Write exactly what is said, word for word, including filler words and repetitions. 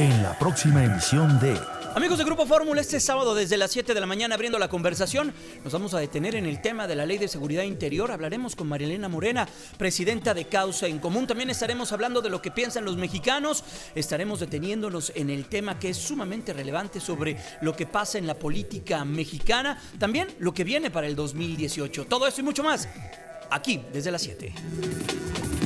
en la próxima emisión de... Amigos de Grupo Fórmula, este sábado desde las siete de la mañana abriendo la conversación, nos vamos a detener en el tema de la Ley de Seguridad Interior. Hablaremos con Marielena Morena, presidenta de Causa en Común. También estaremos hablando de lo que piensan los mexicanos. Estaremos deteniéndonos en el tema que es sumamente relevante sobre lo que pasa en la política mexicana. También lo que viene para el dos mil dieciocho. Todo esto y mucho más, aquí desde las siete.